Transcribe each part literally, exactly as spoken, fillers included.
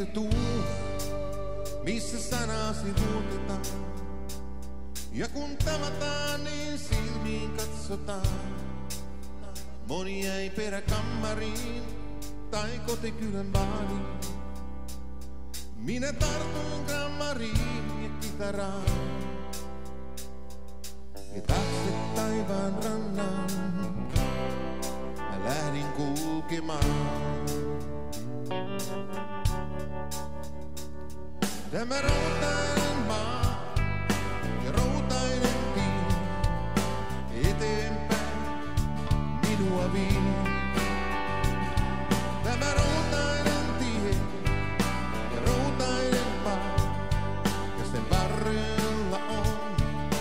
siitä tuu, missä sanasi luotetaan. Ja kun tavataan, niin silmiin katsotaan. Moni jäi peräkammariin tai kotikylän baariin. Minä tartuin grammariin ja kitaraan. Ja taakse taivaan rannan mä lähdin kulkemaan. Tämä routainen maa ja routainen tie eteenpäin minua vie. Tämä routainen tie ja routainen maa ja sen varrella on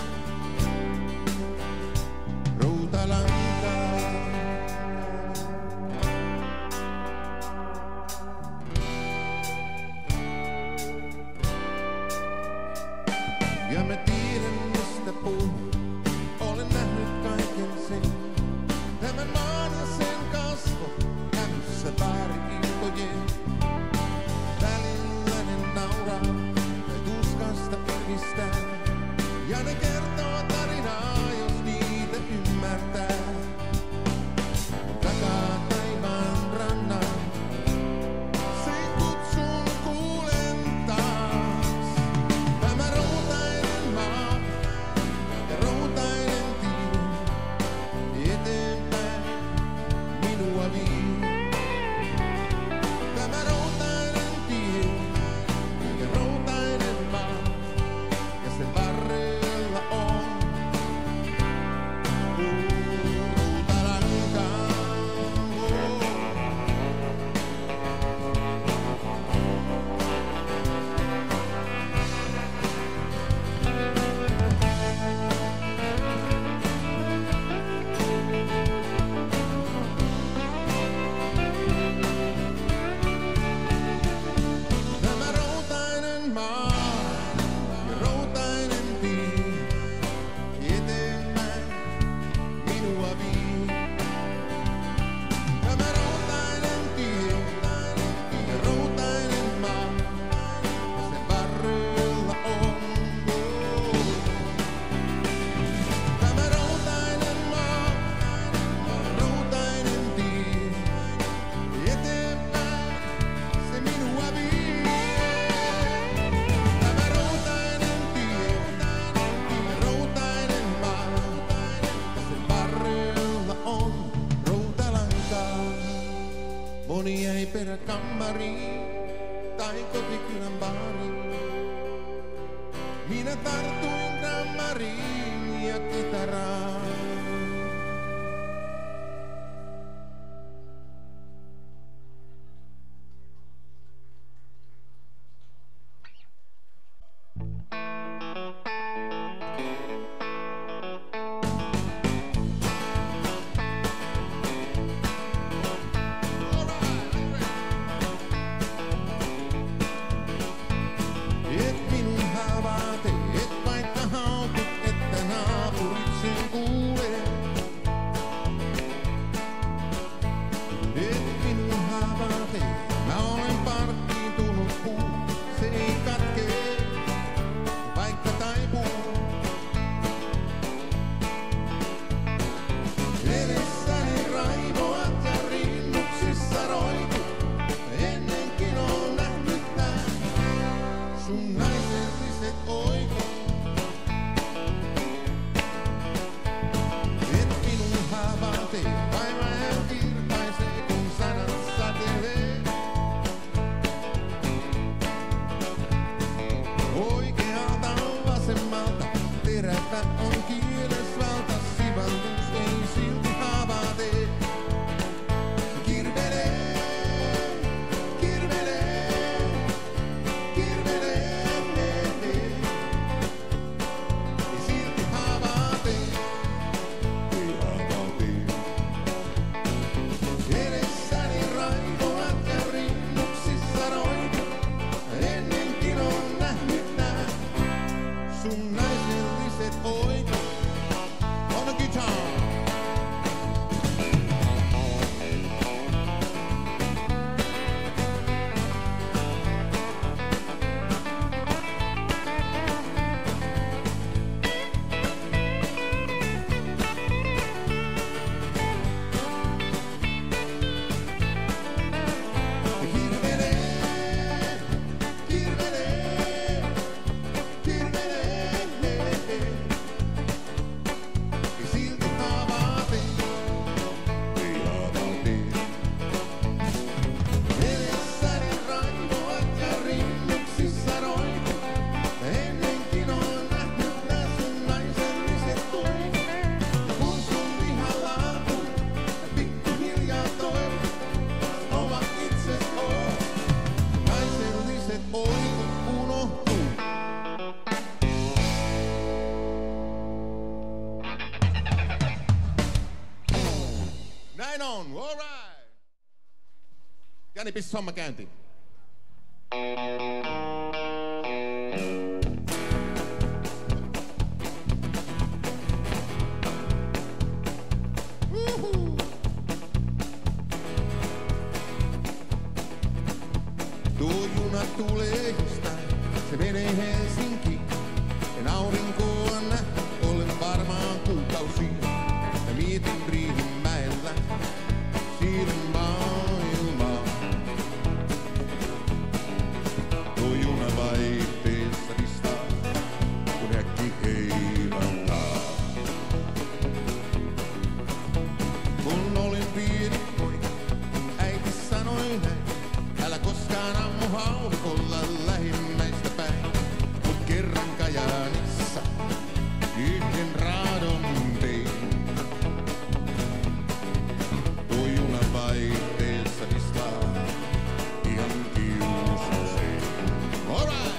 routalankaa. Ja mä tiedän mistä puhun, olen nähnyt kaiken sen. Tämän maan ja sen kasvot, hävyssä baari-iltojen. Välillä ne nauraa, ja tuskasta irvistää. Ja ne kertoo tarinaa, jos niitä ymmärtää. Takaa taivaan rannan, sen kutsun kuulen taas. Tämä routainen maa ja routainen tie eteenpäin minua vie. Tämä routainen tie ja routainen maa ja sen varrella on routalankaa. Tämä routainen maa ja routainen tie eteenpäin minua vie. Tämä routainen tie ja routainen maa ja sen varrella on. Tämä routainen maa ja routainen tie eteenpäin se minua vie. Tämä routainen tie ja routainen maa ja sen varrella on routalankaa. Moni jäi peräkammariin tai kotikylän baariin. Minä tartuin grammariin ja kitaraan. Et minun havaate, et vaikka haukut, että naapurit sen kuulee. Et minun havaate, mä olen parkkiintunut puu, se ei katkee, vaikka taipuu. Edessäni raivoat ja rinnuksissa roikut, ennenkin on nähnyt tää. Sun naiselliset oikot. Et minun havaate, päivän kirkaisee kun sanat satelee. Oikealta vasemmalta terävä on kielesvalta, sivallus ei silti havaate. Kirvelee, kirvelee. Kirvelee, ja silti havaate, ei havaate. Edessäni raivoat ja rinnuksissa roikut, ennenkin on nähnyt nää. Sun naiselliset oikot on a guitar. All right. Jani, pistä homma käyntiin. Uhuhu. Tuo juna tulee jostain, se menee Helsinkiin. En aurinkoa nähty, olen varmaan kuukausiin. Mä mietin Riihimäellä, siirryn maailmaa. Tuo juna vaihteessa pistaa, kun äkki heilauttaa. Kun olin pieni poika, äiti sanoi näin. Älä koskaan ammu haulikolla lähimmäistä päin. Mut kerran Kajaanissa yhden raadon tein. Tuo juna vaihteessa pistää ihan kiusaseen. All right!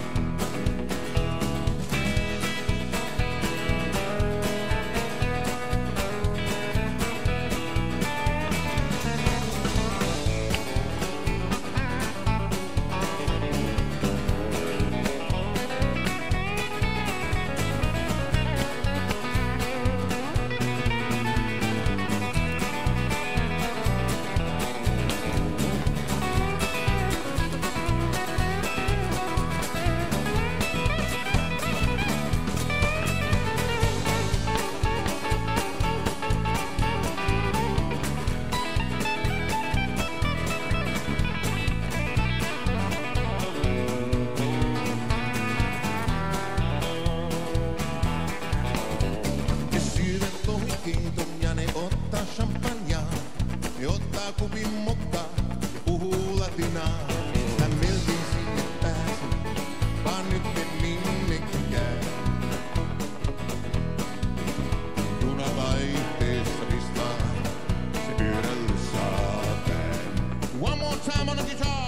Ja ne ottaa champagnea, ne ottaa kupin mokkaa ja puhuu latinaa. Mä melkein sinne pääsin, vaan nyt en minnekään. Juna vaihteessa pistää, se pyörälle saa tän. One more time on the guitar!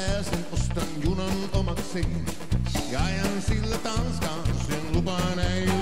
Ostan junan omakseen ja ajan sillä Tanskaan, sen lupaan ei